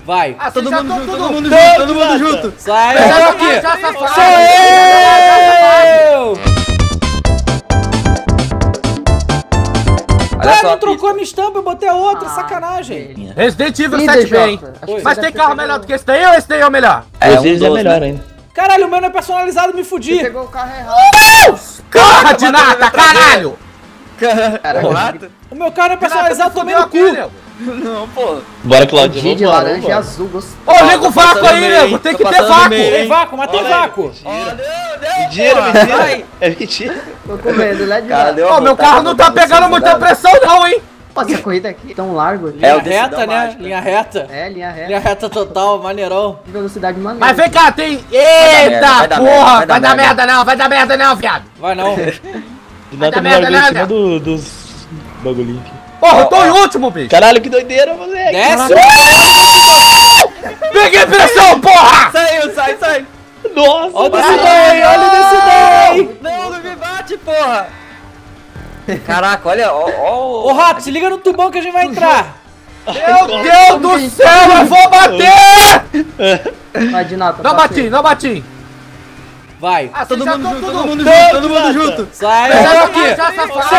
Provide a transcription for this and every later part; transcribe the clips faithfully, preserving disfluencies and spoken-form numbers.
Vai. Ah, todo mundo junto, todo mundo junto, todo mundo junto. Sai daqui. Sou eu. Ah, não trocou a minha estampa, eu botei a outra, sacanagem. Resident Evil sete B, hein? Mas tem carro melhor do que esse daí ou esse daí é o melhor? É, um é melhor ainda. Caralho, o meu não é personalizado, me fudi. Você pegou o carro errado. Carro de nata, caralho! Caralho. O meu carro não é personalizado, tomei no cu. Não, pô. Bora, Claudio. De, de laranja e azul, gostei. Ô, liga o vácuo aí, nego. Tem que ter vácuo. Tem vácuo, mas tem vácuo. Mentira, mentira. É mentira. Tô com medo, né, de Ô, meu carro não tá pegando muita pressão não, hein? Pô, essa corrida aqui tão largo. Linha reta, né? Linha reta. É, linha reta. Linha reta total, maneirão. Velocidade maneira. Mas vem cá, tem... Eita, porra! Vai dar merda não, vai dar merda não, viado. Vai não. De nada me largou em cima do, dos bagulhinhos aqui. Porra, eu tô em último, bicho. Caralho, que doideira, moleque. Desce. Peguei pressão, porra! Saiu, sai, sai. Nossa, olha desse daí, olha desse daí. Não, não me bate, porra. Caraca, olha, ó, ó. Ô, Rato, se liga no tubão que a gente vai entrar. Meu Deus do céu, eu vou bater! Vai de nata. Não bati, não bati. Vai. Ah, Todo mundo junto, todo mundo junto, todo mundo junto. Sai daqui. daqui. Sou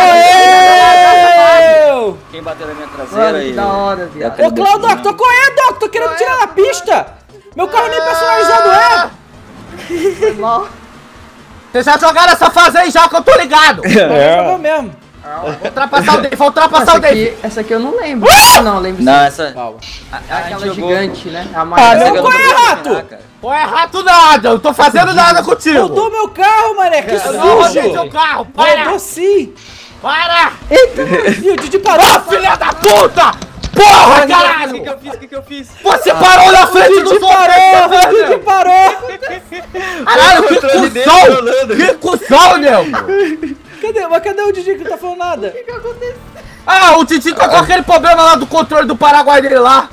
eu. Quem bateu na minha traseira Mano, aí? que da hora, viado. Ô, Claudio, Doc, tô correndo, Doc. Tô querendo tirar na pista. Meu carro nem personalizado é. Foi mal. Vocês já jogaram essa fase aí já que eu tô ligado. É. Jogou mesmo. Vou ultrapassar o Dave, vou ultrapassar Essa o Dave. aqui, essa aqui eu não lembro. Não, lembro Não, sim. essa. Calma. É aquela gigante, né? A Ah, amarela. não, qual é, Rato? Pô, é rato nada, eu tô fazendo nada contigo. Rodou meu carro, mané. Que Não, rodei seu sujo. carro, para! Rodou sim. Para! Ih, o Didi parou. Ô, filha da puta! Porra, O que caralho! que eu fiz? O que que eu fiz? Você parou na frente O do Didi parou. O Didi parou. Caralho, que controle dele cuzão! rolando. Que cuzão, nego! Cadê? Mas cadê o Didi que não tá falando nada? Ah, o Titi tá com aquele problema lá do controle do Paraguai dele lá.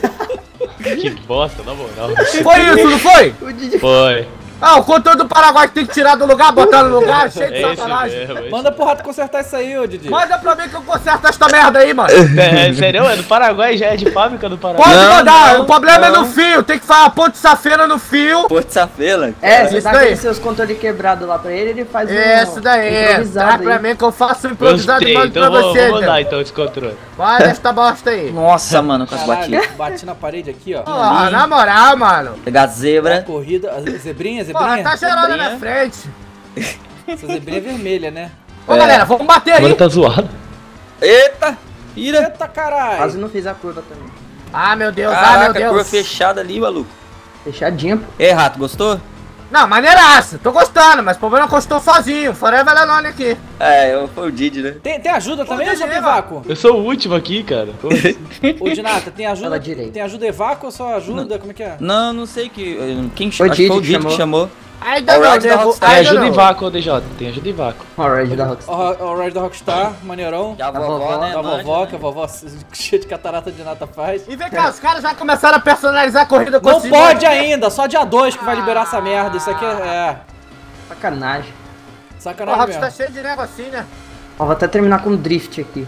Que bosta, na moral. Foi isso, não foi? O Didi Foi. Ah, o controle do Paraguai tem que tirar do lugar, botar no lugar, cheio de É esse sacanagem. mesmo. esse Manda pro Rato consertar isso aí, ô Didi. Manda pra mim que eu conserto esta merda aí, mano. É, sério, é do Paraguai, já é de fábrica do Paraguai. Pode Não, mandar, não, o problema é não. no fio, tem que fazer a ponte safena no fio. Porto Safela. É, você Isso dá daí. aqueles seus controles quebrados lá pra ele, ele faz um Isso daí, improvisado traz pra aí. mim que eu faço um improvisado e Gostei, mando pra então vou, você, vou mandar meu. então esse controle. Vai esta bosta aí. Nossa, mano, quase bati. Caralho, bati na parede aqui, ó. Porra, na moral, mano. Pegar A zebra. corrida, a zebrinha, Porra, zebrinha. tá gerando na Zebrinha. minha frente. Essa zebrinha é vermelha, né? Ô, galera, vamos bater aí. Agora tá zoado. Eita! Ira! Eita, caralho. Quase não fiz a curva também. Ah, meu Deus, ah, meu Caraca, curva Deus. fechada ali, maluco. Fechadinha, pô. Ei, Rato, gostou? Não, maneiraça, tô gostando, mas o problema é que eu estou sozinho. Forever Alone aqui. É, eu, foi o Didi, né? Tem, tem ajuda também ou só tem vácuo? Eu sou o último aqui, cara. Ô, Dinata, tem ajuda? Fala direito. Tem ajuda evaco ou só ajuda? Como é que é? Não, não sei que. Quem Foi o acho que foi o Didi que Didi que chamou. Ainda não, Alright, da devo... Rockstar. Tem ainda ajuda não. em vácuo, ô D J. Tem ajuda em vácuo. Alright, da Rockstar. O, o Ride da Rockstar, maneirão. E a Da vovó, vovó, né? Da manja, vovó, né? que a vovó cheia de catarata de nata faz. E vem cá, os caras já começaram a personalizar a corrida com Não esse- pode ainda, só dia dois que vai liberar essa merda. Isso aqui é, é Sacanagem. O sacanagem Rox tá mesmo. cheio de negocinho, né? Ó, vou até terminar com drift aqui.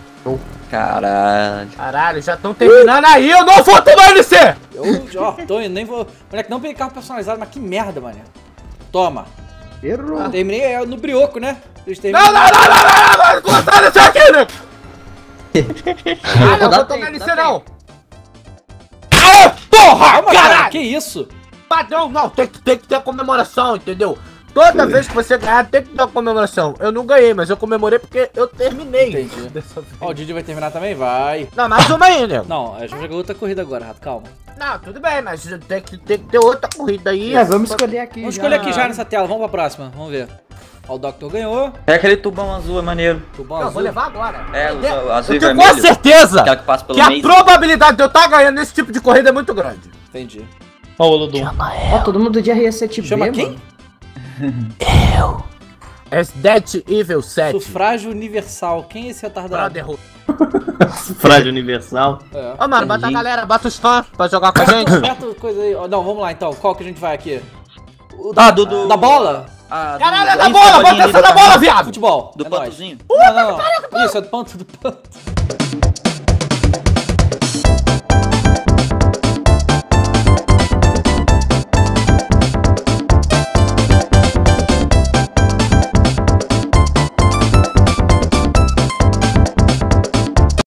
Caralho. Caralho, já estão terminando aí, eu não vou tomar N C! Eu, ó, tô indo, nem vou... Moleque, não peguei carro personalizado, mas que merda, mané. Toma. Errou. Terminei é, no brioco, né? Eles Não, terminam... não, não, não, não, não, não, cortar isso aqui, né? Ah, não Dá vou tempo, tomar N C dá não! Ah, porra, Calma, cara, caralho! que isso? Padrão, não, tem que, tem que ter comemoração, entendeu? Toda vez que você ganhar, tem que ter uma comemoração. Eu não ganhei, mas eu comemorei porque eu terminei. Entendi. Dessa vez. Ó, o Didi vai terminar também? Vai. Não, mais uma aí, né? Não, a gente vai jogar outra corrida agora, Rato, calma. Não, tudo bem, mas tem que, tem que ter outra corrida aí. É, vamos escolher aqui. Vamos já. escolher aqui já nessa tela, vamos pra próxima, vamos ver. Ó, o Doctor ganhou. É aquele tubão azul, é maneiro. Tubão Não, azul. vou levar agora. É, o Eu azul e tenho vermelho. com certeza Aquela que passa pelo que a meio. probabilidade de eu estar ganhando nesse tipo de corrida é muito grande. Entendi. Ó o Olodum. Ó, todo mundo de R sete B, Chama mano. quem? Resident Evil sete. Sufrágio universal. Quem é esse retardado? Brotherhood. Frade Universal. É. Ô, mano, bota a galera, bota os fãs pra jogar com a gente. Aperta coisa aí. Ó, não, vamos lá então. Qual que a gente vai aqui? O Ah, do, do... Da bola? Ah, Caralho, é do- da isso, bola, bolinha bota ali essa da da bola, carrinho. viado! Futebol. Do é nóis. pantozinho. Não, não, não. Isso, é do panto, do panto.